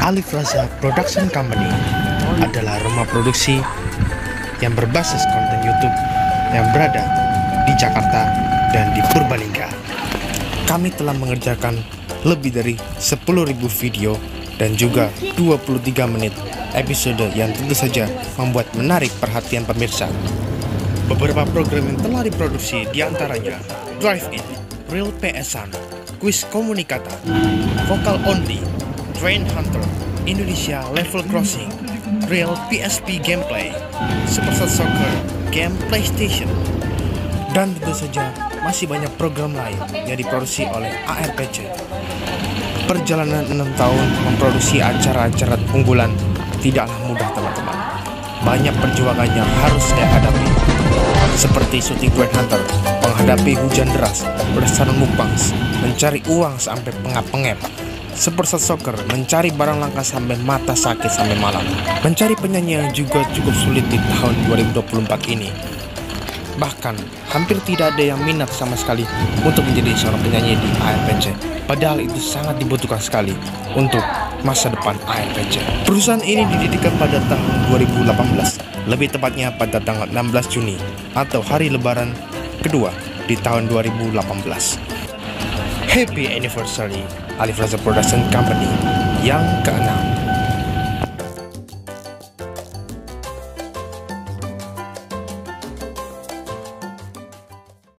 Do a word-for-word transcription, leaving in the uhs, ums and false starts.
Alif Raza Production Company adalah rumah produksi yang berbasis konten YouTube yang berada di Jakarta dan di Purbalingga. Kami telah mengerjakan lebih dari sepuluh ribu video dan juga dua puluh tiga menit episode yang tentu saja membuat menarik perhatian pemirsa. Beberapa program yang telah diproduksi diantaranya Drive In, Real P S-an, Quiz Komunikata, Vokal Only, Train Hunter, Indonesia Level Crossing, Real P S P Gameplay, Superstar Soccer, Game PlayStation, dan tentu saja masih banyak program lain yang diproduksi oleh A R P C. Perjalanan enam tahun memproduksi acara-acara unggulan tidaklah mudah, teman-teman. Banyak perjuangan yang harus saya hadapi, seperti syuting Train Hunter, menghadapi hujan deras, berdasarkan mukbangs, mencari uang sampai pengap-pengep, Superstar Soccer, mencari barang langka sampai mata sakit sampai malam, mencari penyanyi yang juga cukup sulit di tahun dua ribu dua puluh empat ini. Bahkan hampir tidak ada yang minat sama sekali untuk menjadi seorang penyanyi di A R P C, padahal itu sangat dibutuhkan sekali untuk masa depan A R P C. Perusahaan ini didirikan pada tahun dua ribu delapan belas, lebih tepatnya pada tanggal enam belas Juni atau hari lebaran kedua di tahun dua ribu delapan belas. Happy anniversary Alif Raza Production Company yang keenam.